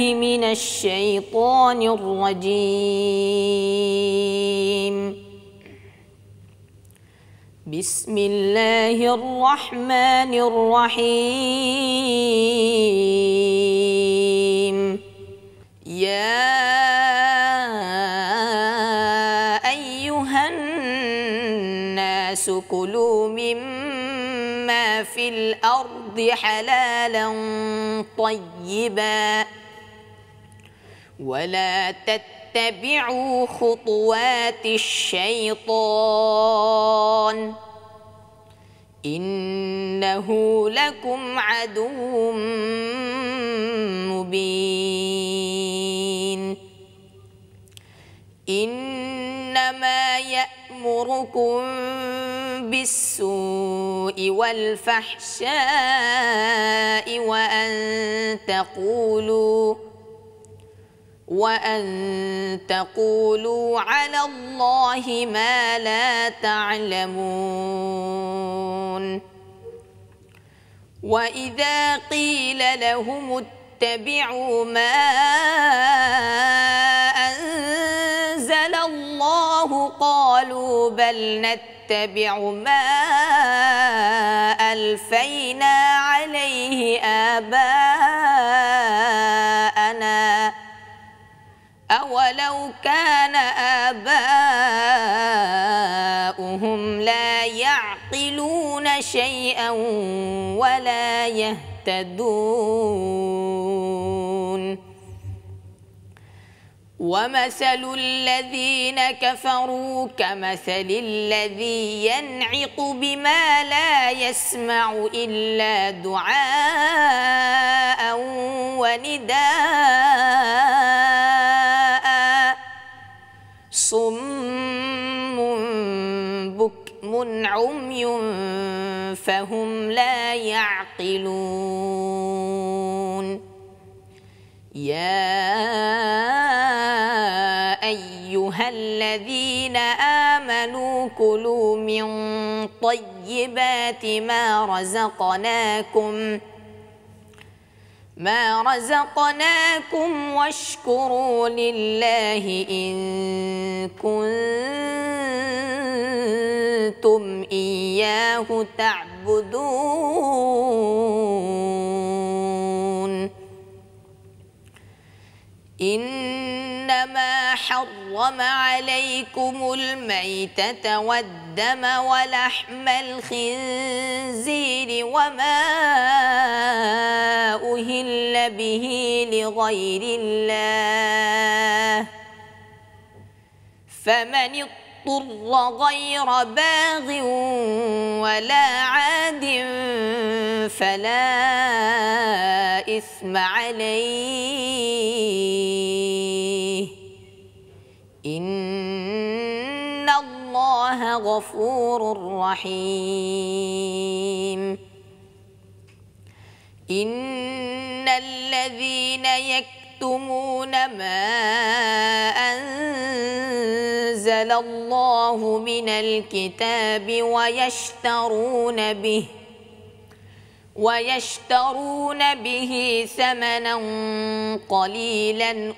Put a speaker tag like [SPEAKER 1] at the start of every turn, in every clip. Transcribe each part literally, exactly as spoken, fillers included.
[SPEAKER 1] من الشيطان الرجيم. بسم الله الرحمن الرحيم. يا أيها الناس كلوا مما في الأرض حلالا طيبا ولا تتبعوا خطوات الشيطان إنه لكم عدو مبين. إنما يأمركم بالسوء والفحشاء وأن تقولوا وأن تقولوا على الله ما لا تعلمون. وإذا قيل لهم اتبعوا ما أنزل الله قالوا بل نتبع ما ألفينا عليه آباءنا أولو كان آباؤهم لا يعقلون شيئا ولا يهتدون. ومثل الذين كفروا كمثل الذي ينعق بما لا يسمع إلا دعاء ونداء صم بكم عمي فهم لا يعقلون. يا أيها الذين آمنوا كلوا من طيبات ما رزقناكم ما رزقناكم واشكروا لله إن كنتم إياه تعبدون. إنما حرم عليكم الميتة والدم ولحم الخنزير وما أهل به لغير الله فمن اضطر غير باغ ولا عاد فلا إثم عليه إن الله غفور رحيم. إن الذين يكتمون ما أنزل الله من الكتاب ويشترون به ويشترون به ثمنا قليلا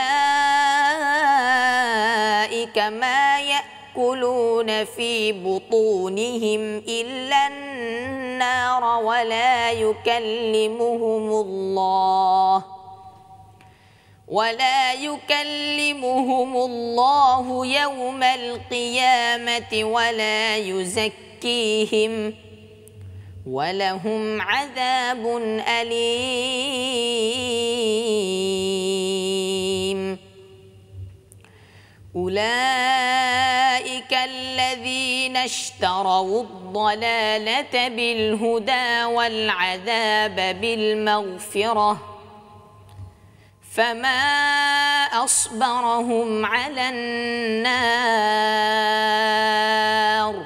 [SPEAKER 1] أولئك ما يأكلون في بطونهم إلا النار ولا يكلمهم الله ولا يكلمهم الله يوم القيامة ولا يزكيهم ولهم عذاب أليم. أولئك الذين اشتروا الضلالة بالهدى والعذاب بالمغفرة فما أصبرهم على النار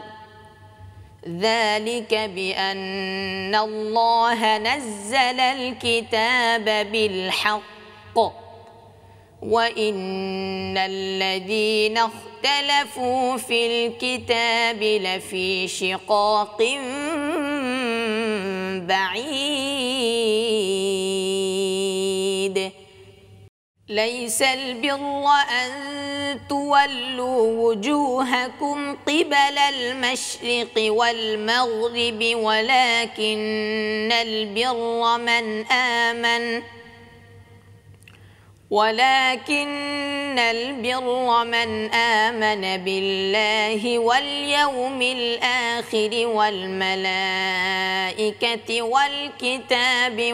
[SPEAKER 1] ذلك بأن الله نزل الكتاب بالحق وإن الذين اختلفوا في الكتاب لفي شقاق بعيد ليس البر أن تولوا وجوهكم قبل المشرق والمغرب ولكن البر من آمن ولكن البر من آمن بالله واليوم الآخر والملائكة والكتاب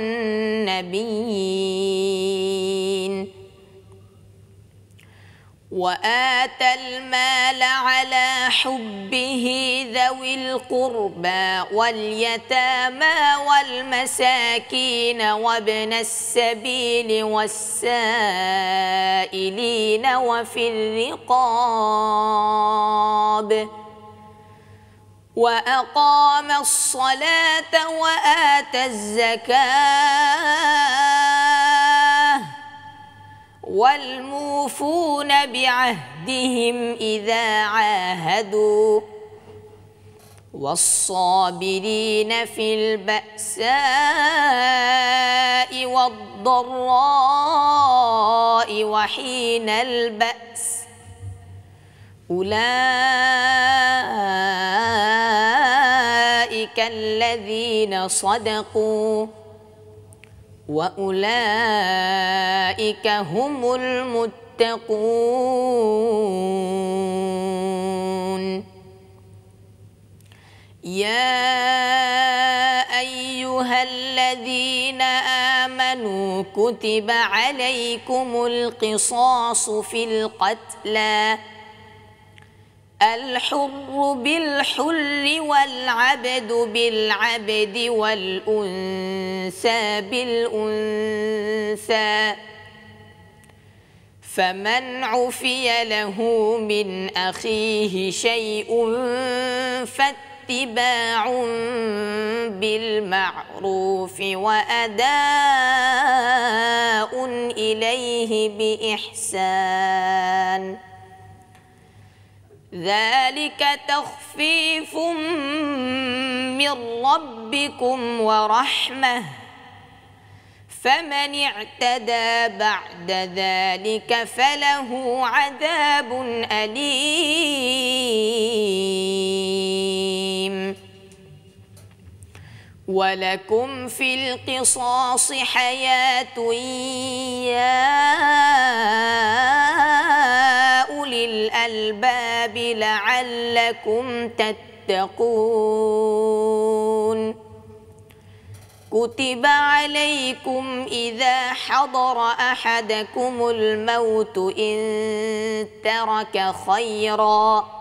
[SPEAKER 1] والنبيين وآتى المال على حبه ذوي القربى واليتامى والمساكين وابن السبيل والسائلين وفي الرقاب وأقام الصلاة وآتى الزكاة والموفون بعهدهم إذا عاهدوا والصابرين في البأساء والضراء وحين البأس أولئك الذين صدقوا وأولئك هم المتقون يا أيها الذين آمنوا كتب عليكم القصاص في القتلى الحر بالحر والعبد بالعبد والأنثى بالأنثى فمن عفي له من أخيه شيء فاتباع بالمعروف وأداء إليه بإحسان ذلك تخفيف من ربكم ورحمة فمن اعتدى بعد ذلك فله عذاب أليم ولكم في القصاص حياة يا أولي الألباب لعلكم تتقون كتب عليكم إذا حضر أحدكم الموت إن ترك خيرا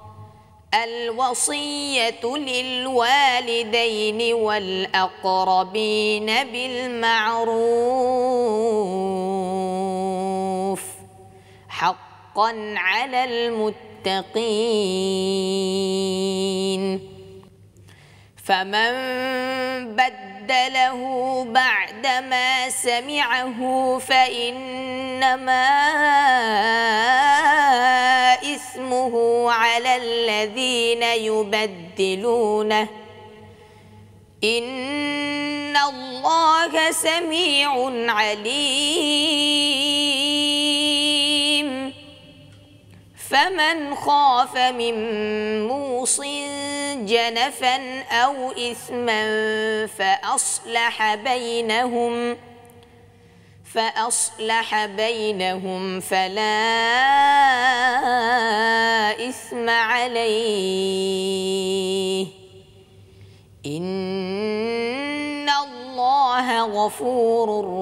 [SPEAKER 1] الوصية للوالدين والأقربين بالمعروف حقا على المتقين فمن بدله بعدما سمعه فإنما إثمه على الذين يبدلونه إن الله سميع عليم فمن خاف من موص جنفا أو إثما فأصلح بينهم فأصلح بينهم فلا إثم عليه إن الله غفور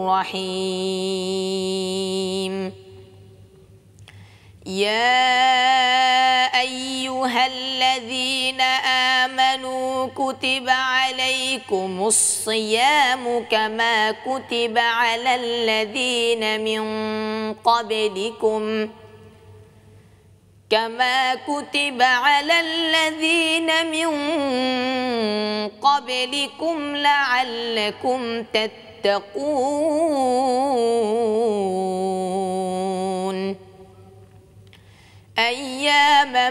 [SPEAKER 1] رحيم يا أيها الذين آمنوا كتب عليكم الصيام كما كتب على الذين من قبلكم كما كتب على الذين من قبلكم لعلكم تتقون أياما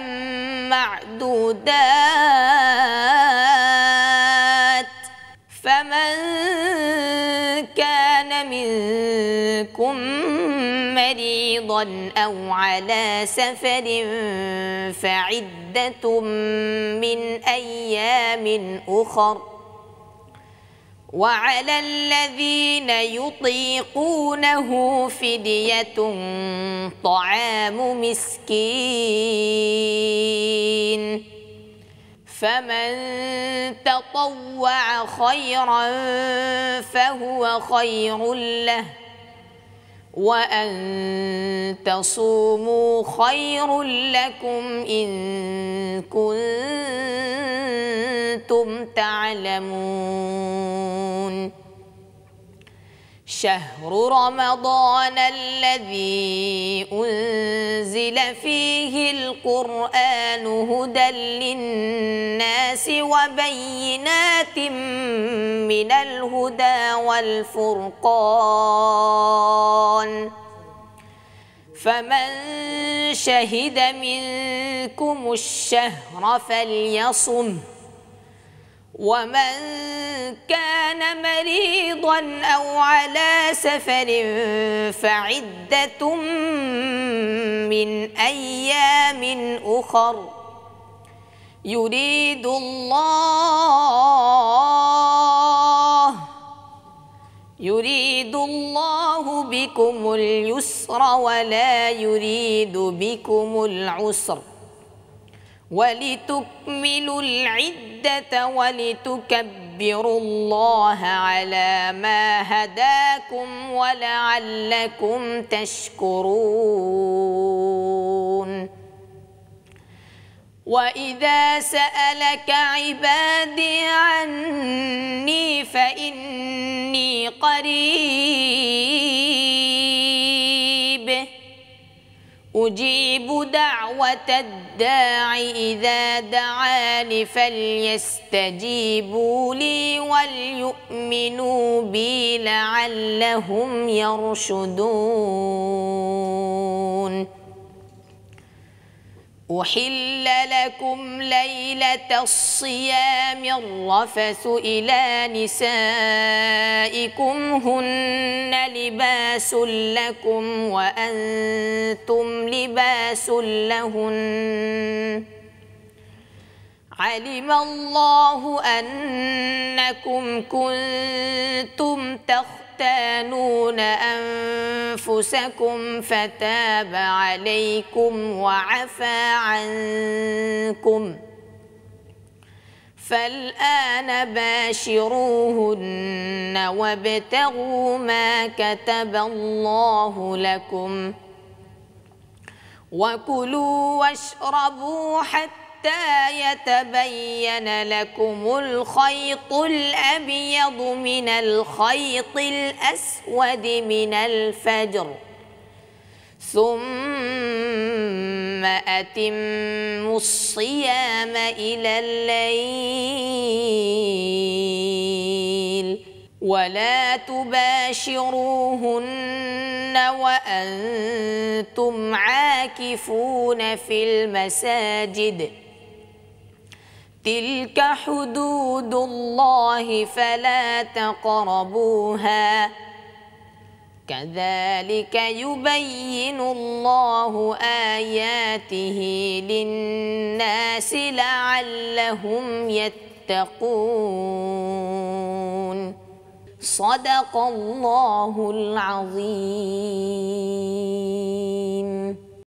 [SPEAKER 1] معدودات فمن كان منكم مريضا أو على سفر فعدة من أيام أخر وعلى الذين يطيقونه فدية طعام مسكين فمن تطوع خيرا فهو خير له وأن تصوموا خير لكم إن كنتم تعلمون شهر رمضان الذي أنزل فيه القرآن هدى للناس وبينات من الهدى والفرقان فمن شهد منكم الشهر فليصم ومن كان مريضا أو على سفر فعدة من أيام أخر يريد الله يريد الله بكم اليسر ولا يريد بكم العسر ولتكملوا العدة ولتكبروا الله على ما هداكم ولعلكم تشكرون وإذا سألك عبادي عني فإني قريب أجيب دعوة الداع إذا دعاني فليستجيبوا لي وليؤمنوا بي لعلهم يرشدون أحل لكم ليلة الصيام الرفث إلى نسائكم هن لباس لكم وأنتم لباس لهن علم الله أنكم كنتم تختانون أنفسكم فتاب عليكم وعفى عنكم فالآن باشروهن وابتغوا ما كتب الله لكم وكلوا واشربوا حتى حتى يتبين لكم الخيط الأبيض من الخيط الأسود من الفجر ثم أتموا الصيام إلى الليل ولا تباشروهن وأنتم عاكفون في المساجد تلك حدود الله فلا تقربوها كذلك يبين الله آياته للناس لعلهم يتقون صدق الله العظيم.